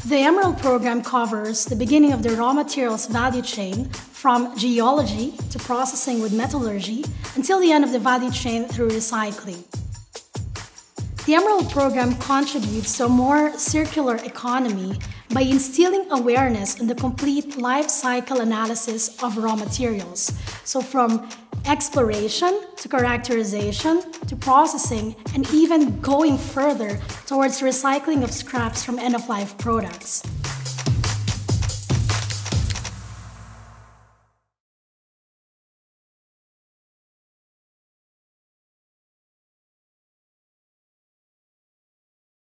The Emerald program covers the beginning of the raw materials value chain from geology to processing with metallurgy until the end of the value chain through recycling. The Emerald program contributes to a more circular economy by instilling awareness in the complete life cycle analysis of raw materials. So from exploration to characterization to processing and even going further towards recycling of scraps from end-of-life products.